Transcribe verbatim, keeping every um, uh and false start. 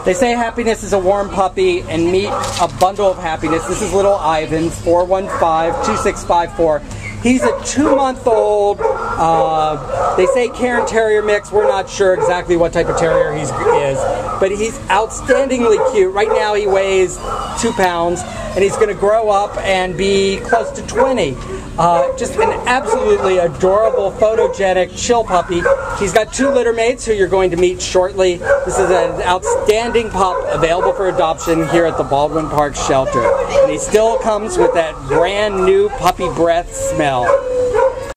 They say happiness is a warm puppy, and meet a bundle of happiness. This is little Ivan's, four one five two six five four. He's a two-month-old, uh, they say Cairn Terrier mix. We're not sure exactly what type of terrier he is, but he's outstandingly cute. Right now he weighs two pounds, and he's going to grow up and be close to twenty. Uh, just an absolutely adorable, photogenic, chill puppy. He's got two litter mates who you're going to meet shortly. This is an outstanding pup available for adoption here at the Baldwin Park shelter. And he still comes with that brand new puppy breath smell.